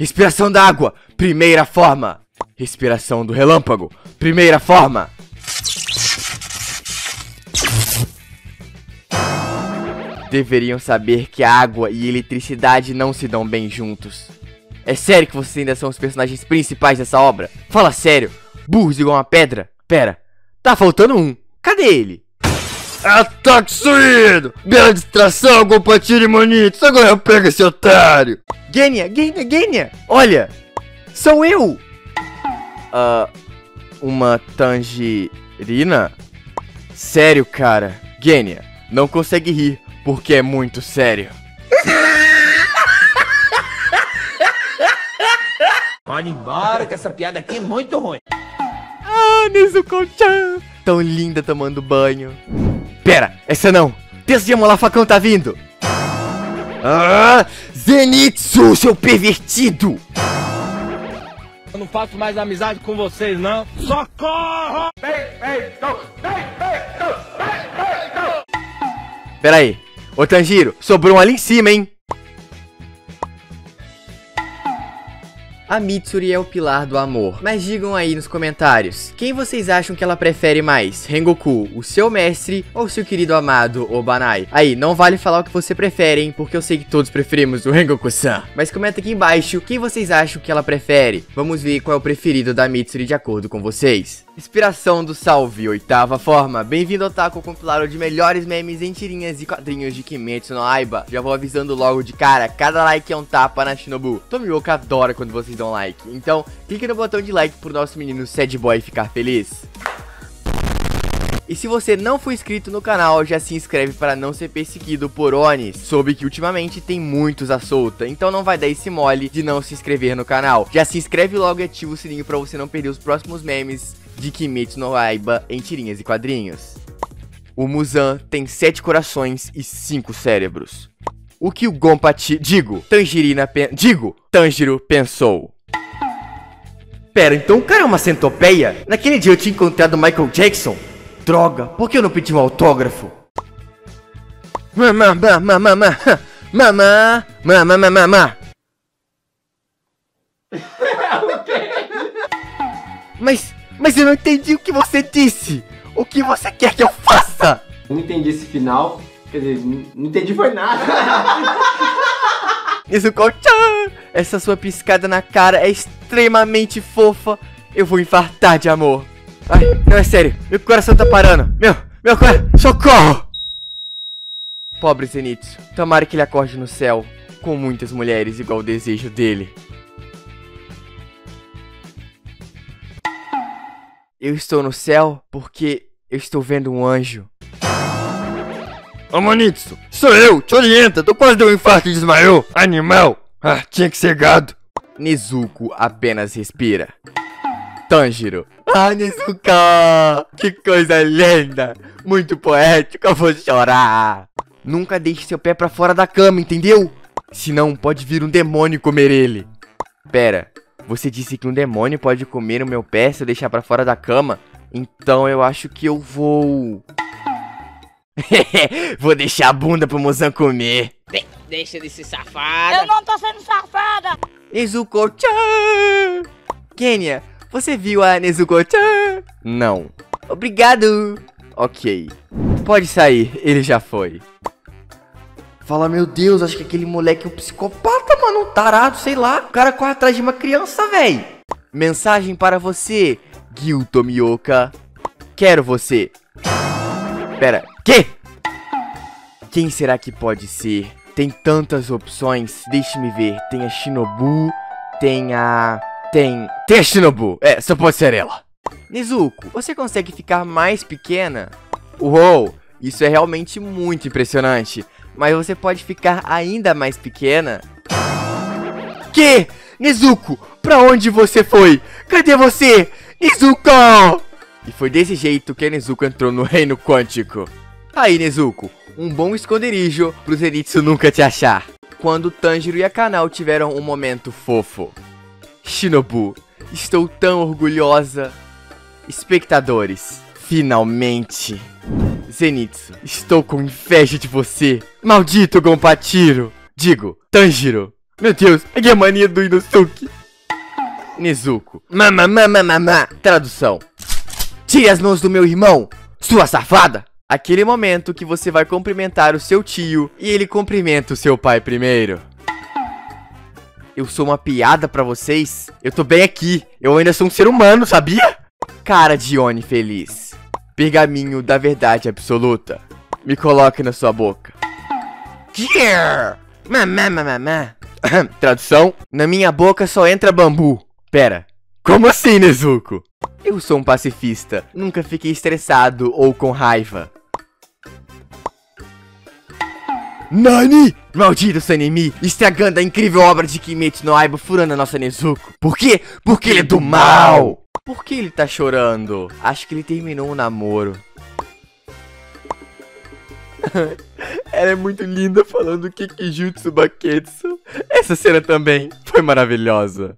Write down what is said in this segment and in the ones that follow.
Respiração da água, primeira forma. Respiração do relâmpago, primeira forma. Deveriam saber que a água e a eletricidade não se dão bem juntos. É sério que vocês ainda são os personagens principais dessa obra? Fala sério, burros igual uma pedra? Pera, tá faltando um. Cadê ele? Ataque suído! Bela distração, Gonpatiro e Monito. Agora eu pego esse otário. Genya, olha, sou eu. Uma tangerina? Sério, cara. Genya, não consegue rir porque é muito sério. Pode ir embora que essa piada aqui é muito ruim. Nezuko-chan, tão linda tomando banho. Pera, essa não. Pensa de amolar facão tá vindo. Zenitsu, seu pervertido. Eu não faço mais amizade com vocês, não. Socorro! Pera aí. Ô Tanjiro, sobrou um ali em cima, hein? A Mitsuri é o pilar do amor, mas digam aí nos comentários, quem vocês acham que ela prefere mais? Rengoku, o seu mestre, ou seu querido amado Obanai? Aí, não vale falar o que você prefere, hein, porque eu sei que todos preferimos o Rengoku-san. Mas comenta aqui embaixo, quem vocês acham que ela prefere? Vamos ver qual é o preferido da Mitsuri de acordo com vocês. Inspiração do salve, oitava forma. Bem-vindo ao Otaku, compilado de melhores memes em tirinhas e quadrinhos de Kimetsu no Yaiba. Já vou avisando logo de cara, cada like é um tapa na Shinobu. Tomioka adora quando vocês dão like. Então, clique no botão de like pro nosso menino Sad Boy ficar feliz. E se você não for inscrito no canal, já se inscreve para não ser perseguido por Onis. Soube que ultimamente tem muitos à solta, então não vai dar esse mole de não se inscrever no canal. Já se inscreve logo e ativa o sininho para você não perder os próximos memes de Kimetsu no Yaiba em tirinhas e quadrinhos. O Muzan tem 7 corações e 5 cérebros. O que o Tanjiro pensou. Pera, então o cara é uma centopeia? Naquele dia eu tinha encontrado o Michael Jackson? Droga, por que eu não pedi um autógrafo? Mas eu não entendi o que você disse. O que você quer que eu faça? Eu não entendi esse final. Quer dizer, não entendi foi nada. Nezuko-chan, essa sua piscada na cara é extremamente fofa. Eu vou infartar de amor. Ai, não, é sério, meu coração tá parando. Meu coração, socorro! Pobre Zenitsu, tomara que ele acorde no céu com muitas mulheres igual o desejo dele. Eu estou no céu porque eu estou vendo um anjo. Ô Monitsu, sou eu, te orienta, tô quase deu um infarto e desmaiou. Animal, tinha que ser gado. Nezuko apenas respira. Tanjiro. Nezuko, que coisa linda, muito poético, eu vou chorar. Nunca deixe seu pé pra fora da cama, entendeu? Senão pode vir um demônio comer ele. Pera, você disse que um demônio pode comer o meu pé se eu deixar pra fora da cama? Então eu acho que eu vou... Vou deixar a bunda pro Muzan comer. Deixa de ser safada. Eu não tô sendo safada. Nezuko-chan. Genya, você viu a Nezuko-chan? Não. Obrigado. Ok. Pode sair, ele já foi. Fala, meu Deus, acho que aquele moleque é um psicopata, mano. Um tarado, sei lá. O cara corre atrás de uma criança, véi. Mensagem para você, Gil Tomioka. Quero você. Pera, quê? Quem será que pode ser? Tem tantas opções. Deixe-me ver. Tem a Shinobu. Tem a Shinobu. Só pode ser ela. Nezuko, você consegue ficar mais pequena? Uou, isso é realmente muito impressionante. Mas você pode ficar ainda mais pequena? Que? Nezuko, pra onde você foi? Cadê você? Nezuko! E foi desse jeito que a Nezuko entrou no reino quântico. Aí, Nezuko, um bom esconderijo pro Zenitsu nunca te achar. Quando Tanjiro e a Kanao tiveram um momento fofo. Shinobu, estou tão orgulhosa. Espectadores, finalmente. Zenitsu, estou com inveja de você. Maldito Gonpatiro. Digo, Tanjiro. Meu Deus, aqui é a mania do Inosuke. Nezuko. Tradução. Tire as mãos do meu irmão, sua safada. Aquele momento que você vai cumprimentar o seu tio e ele cumprimenta o seu pai primeiro. Eu sou uma piada pra vocês? Eu tô bem aqui. Eu ainda sou um ser humano, sabia? Cara de Oni feliz. Pergaminho da verdade absoluta. Me coloque na sua boca. Tradução. Na minha boca só entra bambu. Pera. Como assim, Nezuko? Eu sou um pacifista. Nunca fiquei estressado ou com raiva. Nani! Maldito Sanemi, estragando a incrível obra de Kimetsu no Yaiba, furando a nossa Nezuko. Por quê? Porque ele é do mal! Por que ele tá chorando? Acho que ele terminou um namoro. Ela é muito linda falando Kikijutsu Baketsu. Essa cena também foi maravilhosa.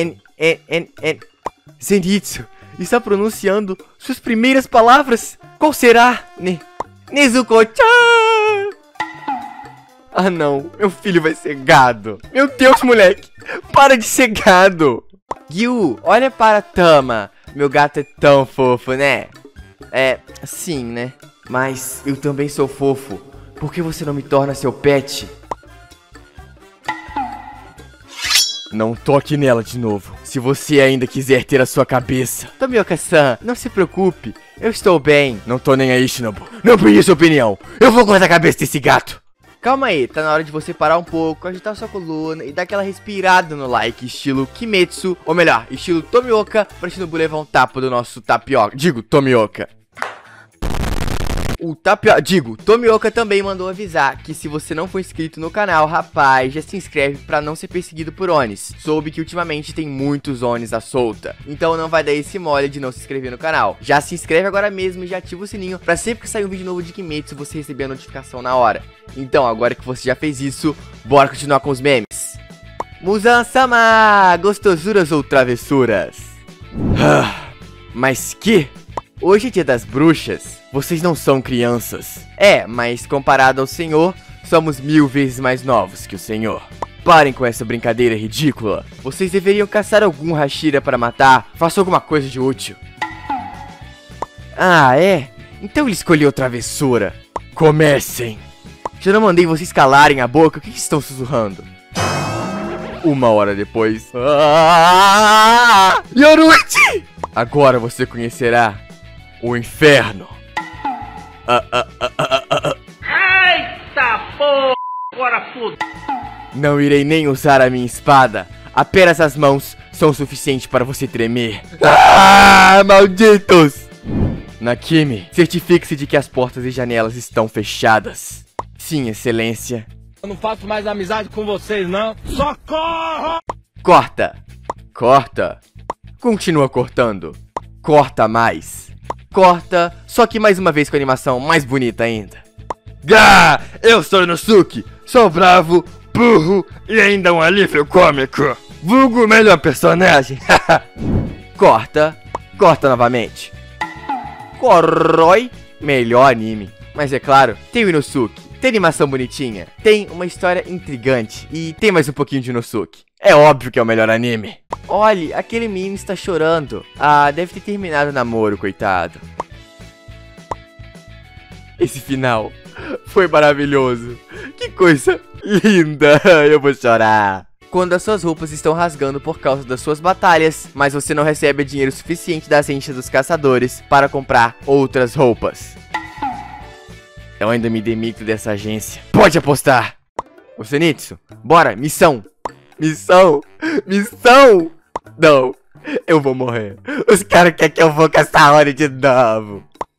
Zenitsu está pronunciando suas primeiras palavras. Qual será? Nezuko-chan! Ah não, meu filho vai ser gado. Meu Deus, moleque, para de ser gado. Gyu, olha para Tama. Meu gato é tão fofo, né? É, sim, né? Mas eu também sou fofo. Por que você não me torna seu pet? Não toque nela de novo, se você ainda quiser ter a sua cabeça. Tomioka-san, não se preocupe, eu estou bem. Não tô nem aí, Shinobu. Não pedi sua opinião. Eu vou cortar a cabeça desse gato. Calma aí, tá na hora de você parar um pouco, agitar sua coluna e dar aquela respirada no like, estilo Kimetsu, ou melhor, estilo Tomioka, pra Shinobu levar um tapa do nosso tapioca. Digo, Tomioka. Tomioka também mandou avisar que se você não for inscrito no canal, rapaz, já se inscreve pra não ser perseguido por Onis. Soube que ultimamente tem muitos Onis à solta, então não vai dar esse mole de não se inscrever no canal. Já se inscreve agora mesmo e já ativa o sininho pra sempre que sair um vídeo novo de Kimetsu você receber a notificação na hora. Então, agora que você já fez isso, bora continuar com os memes. Muzan-sama, gostosuras ou travessuras? Mas que? Hoje é dia das bruxas. Vocês não são crianças. É, mas comparado ao senhor, somos 1000 vezes mais novos que o senhor. Parem com essa brincadeira ridícula. Vocês deveriam caçar algum Hashira para matar. Faça alguma coisa de útil. Ah, é? Então ele escolheu travessura. Comecem. Já não mandei vocês calarem a boca. O que estão sussurrando? 1 hora depois. Yoruichi! Agora você conhecerá o inferno. Eita porra! Agora foda! Não irei nem usar a minha espada. Apenas as mãos são o suficiente para você tremer. Malditos! Nakimi, certifique-se de que as portas e janelas estão fechadas. Sim, excelência. Eu não faço mais amizade com vocês, não. Socorro! Corta. Corta. Continua cortando. Corta mais. Corta, só que mais uma vez com a animação mais bonita ainda. Gá, eu sou Inosuke, sou bravo, burro e ainda um alívio cômico. Vulgo melhor personagem. Corta, corta novamente. Corrói, melhor anime. Mas é claro, tem o Inosuke, tem animação bonitinha, tem uma história intrigante e tem mais um pouquinho de Inosuke. É óbvio que é o melhor anime. Olhe, aquele menino está chorando. Ah, deve ter terminado o namoro, coitado. Esse final foi maravilhoso. Que coisa linda. Eu vou chorar. Quando as suas roupas estão rasgando por causa das suas batalhas, mas você não recebe dinheiro suficiente das renchas dos caçadores para comprar outras roupas. Eu ainda me demito dessa agência. Pode apostar. Ô Zenitsu, bora, missão. Missão! Missão! Não, eu vou morrer. Os caras querem que eu vou caçar Oni de novo.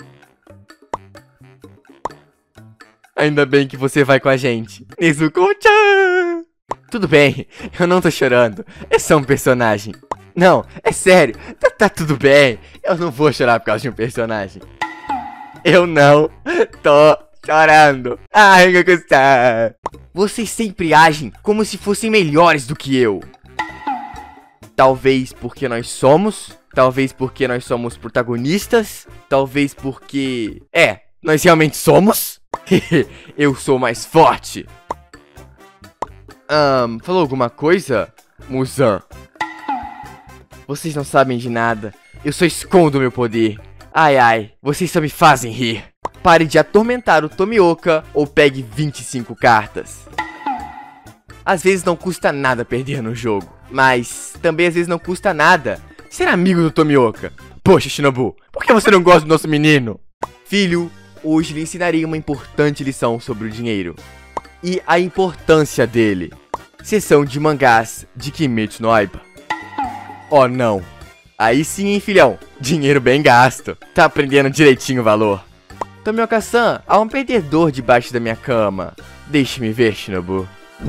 Ainda bem que você vai com a gente. Nezuko-chan! Tudo bem, eu não tô chorando. É só um personagem. Não, é sério. Tá tudo bem. Eu não vou chorar por causa de um personagem. Eu não tô chorando. Ai, meu Deus. Vocês sempre agem como se fossem melhores do que eu. Talvez porque nós somos. Talvez porque nós somos protagonistas. Talvez porque... nós realmente somos. Eu sou mais forte. Falou alguma coisa? Muzan. Vocês não sabem de nada. Eu só escondo meu poder. Ai, ai, vocês só me fazem rir. Pare de atormentar o Tomioka ou pegue 25 cartas. Às vezes não custa nada perder no jogo, mas também às vezes não custa nada ser amigo do Tomioka. Poxa, Shinobu, por que você não gosta do nosso menino? Filho, hoje lhe ensinarei uma importante lição sobre o dinheiro e a importância dele. Seção de mangás de Kimetsu no Yaiba. Oh não, aí sim, hein, filhão, dinheiro bem gasto. Tá aprendendo direitinho o valor. Tomioka-san, há um perdedor debaixo da minha cama. Deixe-me ver, Shinobu.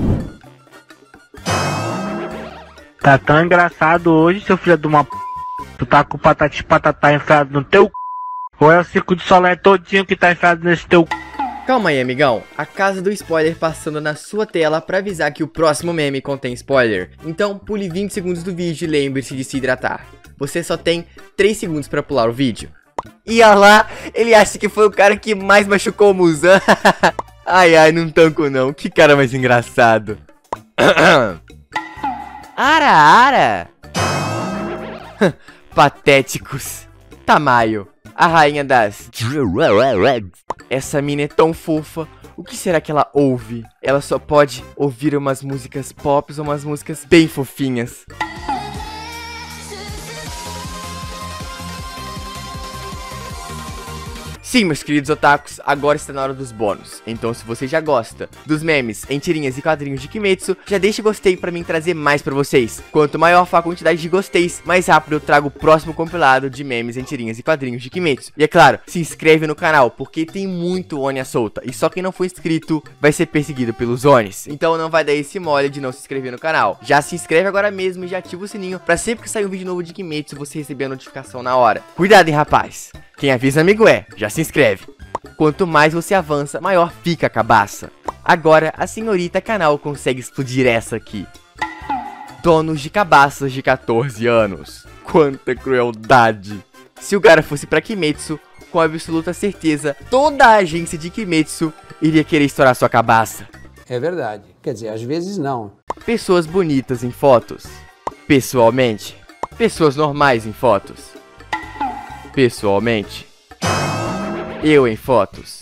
Tá tão engraçado hoje, seu filho de uma p... Tu tá com o patati patatá enfiado no teu c... Ou é o circo de Solé todinho que tá enfiado nesse teu c... Calma aí, amigão. A casa do spoiler passando na sua tela pra avisar que o próximo meme contém spoiler. Então pule 20 segundos do vídeo e lembre-se de se hidratar. Você só tem 3 segundos pra pular o vídeo. E olha lá, ele acha que foi o cara que mais machucou o Muzan. Ai, ai, não tanco não. Que cara mais engraçado. Ara. Patéticos. Tamayo, a rainha das... Essa mina é tão fofa. O que será que ela ouve? Ela só pode ouvir umas músicas pop ou umas músicas bem fofinhas. Sim, meus queridos otakus, agora está na hora dos bônus. Então se você já gosta dos memes em tirinhas e quadrinhos de Kimetsu, já deixa gostei pra mim trazer mais pra vocês. Quanto maior for a quantidade de gosteis, mais rápido eu trago o próximo compilado de memes em tirinhas e quadrinhos de Kimetsu. E é claro, se inscreve no canal, porque tem muito Oni à solta. E só quem não for inscrito vai ser perseguido pelos Onis. Então não vai dar esse mole de não se inscrever no canal. Já se inscreve agora mesmo e já ativa o sininho pra sempre que sair um vídeo novo de Kimetsu você receber a notificação na hora. Cuidado, hein, rapaz. Quem avisa amigo é, já se inscreve. Quanto mais você avança, maior fica a cabaça. Agora a senhorita canal consegue explodir essa aqui. Donos de cabaças de 14 anos. Quanta crueldade. Se o cara fosse pra Kimetsu, com absoluta certeza, toda a agência de Kimetsu iria querer estourar sua cabaça. É verdade. Quer dizer, às vezes não. Pessoas bonitas em fotos. Pessoalmente. Pessoas normais em fotos. Pessoalmente. Eu em fotos.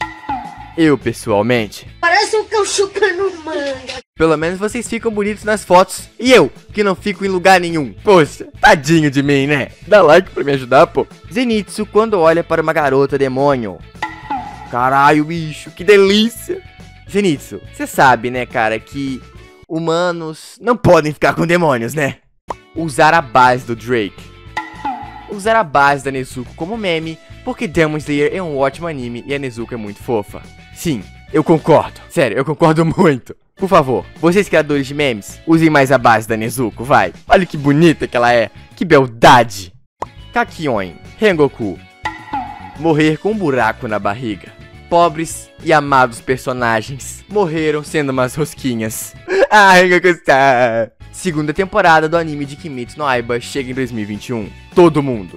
Eu pessoalmente. Parece um cão chupando manga. Pelo menos vocês ficam bonitos nas fotos. E eu, que não fico em lugar nenhum. Poxa, tadinho de mim, né? Dá like pra me ajudar, pô. Zenitsu quando olha para uma garota demônio. Caralho, bicho, que delícia. Zenitsu, você sabe, né, cara, que humanos não podem ficar com demônios, né? Usar a base do Drake. Usar a base da Nezuko como meme, porque Demon Slayer é um ótimo anime e a Nezuko é muito fofa. Sim, eu concordo. Sério, eu concordo muito. Por favor, vocês criadores de memes, usem mais a base da Nezuko, vai. Olha que bonita que ela é. Que beldade. Kakyoin, Rengoku. Morrer com um buraco na barriga. Pobres e amados personagens morreram sendo umas rosquinhas. Ah, Rengoku-san. Segunda temporada do anime de Kimetsu no Yaiba chega em 2021. Todo mundo.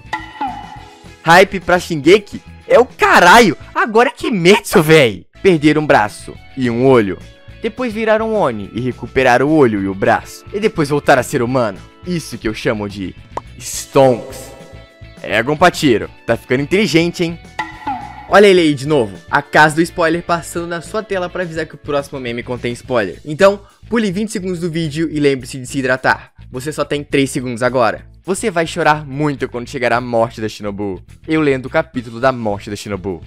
Hype pra Shingeki? É o caralho! Agora é Kimetsu, véi! Perderam um braço e um olho. Depois viraram Oni e recuperaram o olho e o braço. E depois voltaram a ser humano. Isso que eu chamo de Stonks. É, Gonpachiro, tá ficando inteligente, hein? Olha ele aí de novo, a casa do spoiler passando na sua tela pra avisar que o próximo meme contém spoiler. Então, pule 20 segundos do vídeo e lembre-se de se hidratar. Você só tem 3 segundos agora. Você vai chorar muito quando chegar a morte da Shinobu. Eu lendo o capítulo da morte da Shinobu.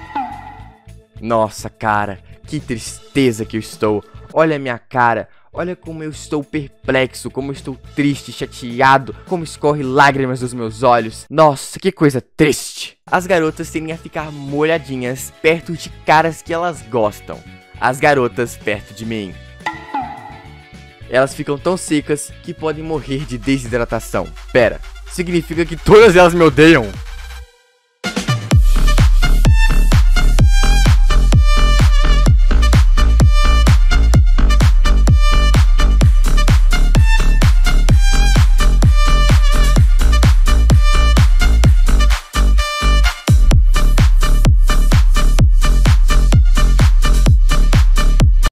Nossa, cara, que tristeza que eu estou. Olha a minha cara. Olha como eu estou perplexo, como eu estou triste, chateado, como escorre lágrimas dos meus olhos. Nossa, que coisa triste. As garotas tendem a ficar molhadinhas perto de caras que elas gostam. As garotas perto de mim. Elas ficam tão secas que podem morrer de desidratação. Pera, significa que todas elas me odeiam?